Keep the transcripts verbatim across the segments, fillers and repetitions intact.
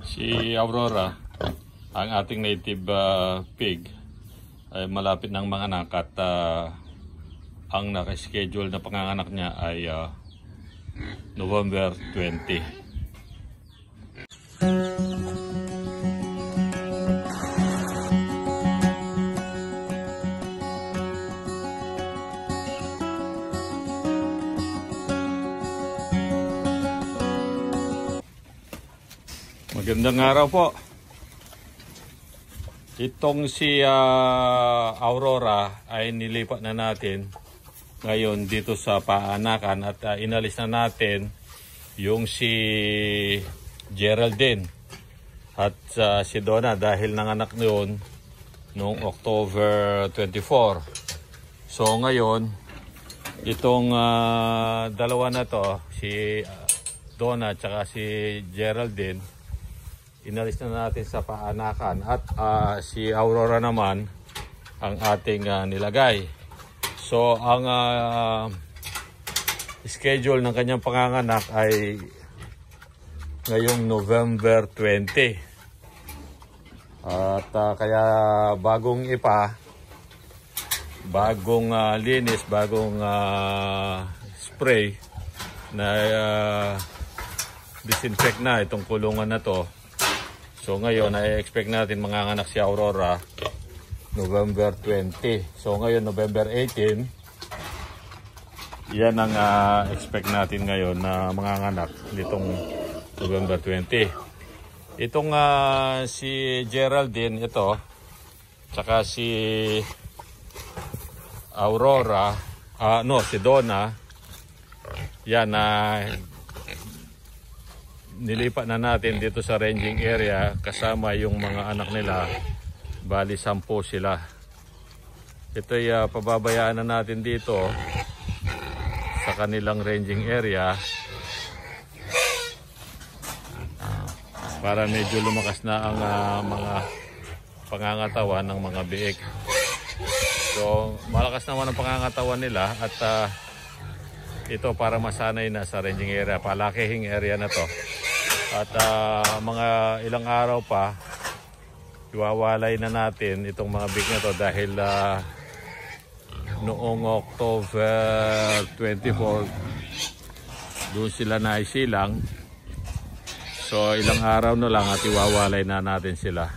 Si Aurora, ang ating native uh, pig, ay malapit ng mga anak at uh, ang nakaschedule na panganganak niya ay uh, November twenty. Magandang araw po. Itong si uh, Aurora ay nilipat na natin ngayon dito sa paanakan at uh, inalis na natin yung si Geraldine at uh, si Donna dahil nanganak noon noong October twenty-four. So ngayon itong uh, dalawa na to, si uh, Donna at saka si Geraldine, inalis na natin sa paanakan at uh, si Aurora naman ang ating uh, nilagay. So ang uh, schedule ng kanyang panganganak ay ngayong November twenty. At uh, kaya bagong ipa, bagong uh, linis, bagong uh, spray na uh, disinfect na itong kulungan na to. So ngayon, na-expect natin manganganak si Aurora November twenty. So ngayon, November eighteen, yan ang uh, expect natin ngayon na manganganak nitong November twenty. Itong uh, si Geraldine, ito, tsaka si Aurora, uh, no, si Donna, yan na uh, nilipat na natin dito sa ranging area kasama yung mga anak nila. Bali sampo sila. Ito'y uh, pababayaan na natin dito sa kanilang ranging area para medyo lumakas na ang uh, mga pangangatawan ng mga biik. So malakas naman ang pangangatawan nila at uh, ito para masanay na sa ranging area, palakihing area na to. At uh, mga ilang araw pa, iwawalay na natin itong mga big na to dahil uh, noong October twenty-four, doon sila naisilang. So ilang araw na lang at iwawalay na natin sila.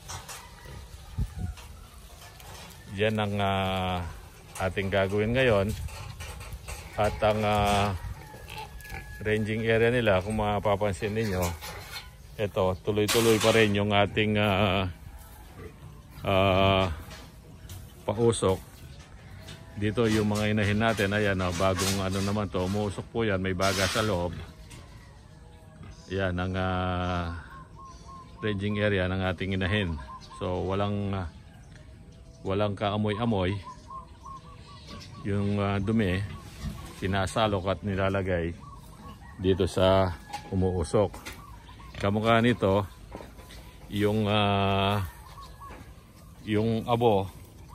Yan ang uh, ating gagawin ngayon. At ang uh, ranging area nila, kung mapapansin ninyo, ito, tuloy-tuloy pa rin yung ating uh, uh, pausok. Dito yung mga inahin natin, ayan, uh, bagong ano naman to, umuusok po yan, may baga sa loob. Yan ang uh, ranging area ng ating inahin. So walang uh, walang kaamoy-amoy. Yung uh, dumi sinasalok at nilalagay dito sa umuusok. Kamukha nito yung uh, yung abo,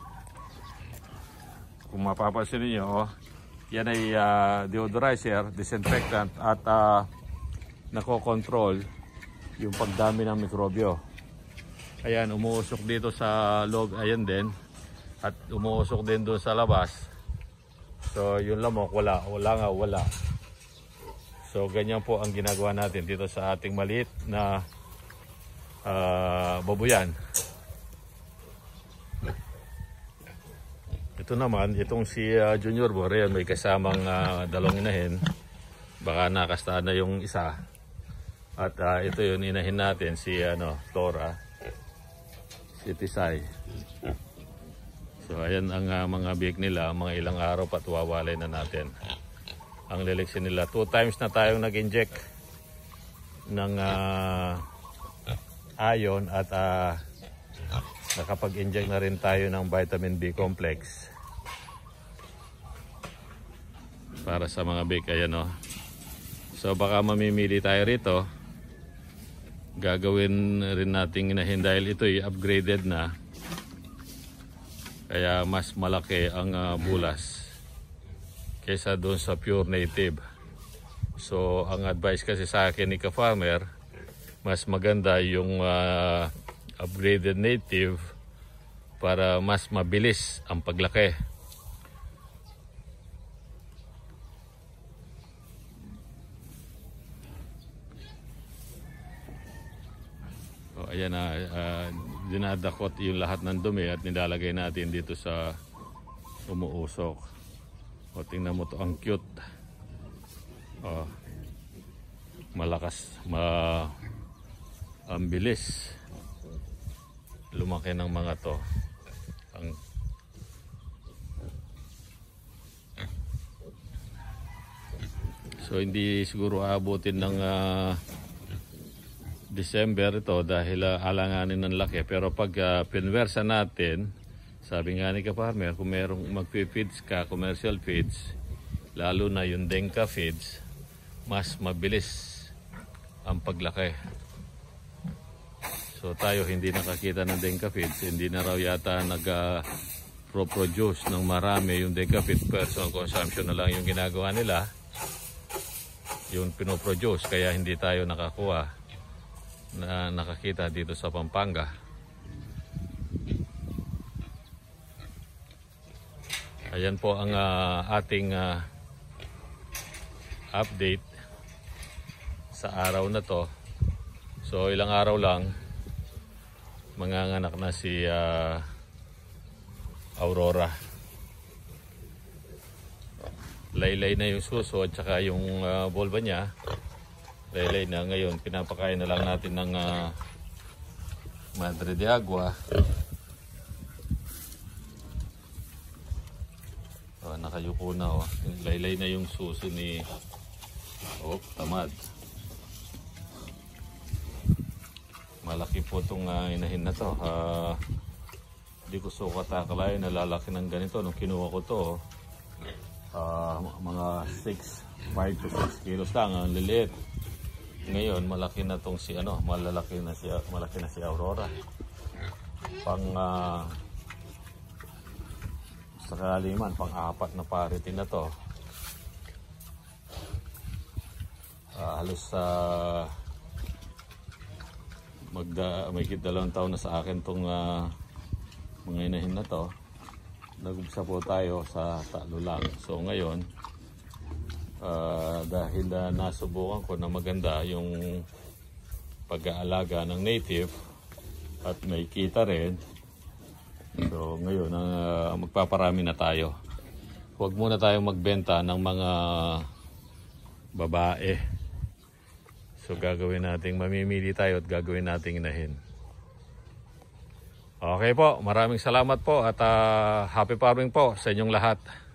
kung mapapansin niyo, oh, yan ay uh, deodorizer, disinfectant at uh, nako-control yung pagdami ng mikrobyo. Ayan, umuusok dito sa loob, ayan din, at umuusok din doon sa labas. So yung lamok wala, wala nga wala. So ganyan po ang ginagawa natin dito sa ating maliit na uh, babuyan. Ito naman, itong si uh, Junior Bore, may kasamang uh, dalawang inahin. Baka nakastaan na yung isa. At uh, ito yung inahin natin, si ano, Tora, si Tisay. So ayan ang uh, mga biik nila, mga ilang araw pa tuwawalay na natin. Ang leleksyon nila, two times na tayong nag-inject ng uh, iron at uh, nakapag-inject na rin tayo ng vitamin B complex para sa mga biik. Ayan, oh. So baka mamimili tayo rito, gagawin rin natin inahin dahil ito'y upgraded na. Kaya mas malaki ang uh, bulas kaysa doon sa pure native. So ang advice kasi sa akin ni ka-farmer, mas maganda yung uh, upgraded native para mas mabilis ang paglaki. So, ayan na, uh, dinadakot yung lahat ng dumi at nilalagay natin dito sa umuusok. O, tingnan mo to, ang cute. O, malakas, ma, ang bilis lumaki ng mga to. Ang so hindi siguro aabutin ng uh, December ito dahil uh, alanganin ng laki, pero pag uh, pinwersa natin, sabi nga ni ka-farmer, kung merong magpi-feeds ka, commercial feeds, lalo na yung Denka feeds, mas mabilis ang paglaki. So tayo hindi nakakita ng Denka feeds, hindi na raw yata nag-produce uh, ng marami yung Denka feeds, personal consumption na lang yung ginagawa nila, yung pinoproduce, kaya hindi tayo nakakuha na nakakita dito sa Pampanga. Ayan po ang uh, ating uh, update sa araw na to. So ilang araw lang manganganak na si uh, Aurora. Laylay na yung suso at saka yung uh, volva niya. Laylay na ngayon, pinapakain na lang natin ng uh, madre de agua. Oh, nakayuko na, oh. Laylay na yung suso ni oh, tamad. Malaki po itong uh, inahin na to. Uh, di ko sukat akalain na lalaki ng ganito. Nung kinuha ko to, uh, mga six, five to six kilos lang, ang liliit. Ngayon malaki na tong si ano, malalaki na si malaki na si Aurora. Pang uh, sa kaliman, pang apat na parity na to. Uh, halos sa uh, magda may dalawang taon na sa akin tong uh, mga inahin na to. Nag-umpisa po tayo sa talo lang. So ngayon, Uh, dahil uh, nasubukan ko na maganda yung pag-aalaga ng native at may kita rin, so ngayon uh, magpaparami na tayo. Huwag muna tayong magbenta ng mga babae. So gagawin natin, mamimili tayo at gagawin natin inahin. Okay po, maraming salamat po at uh, happy farming po sa inyong lahat.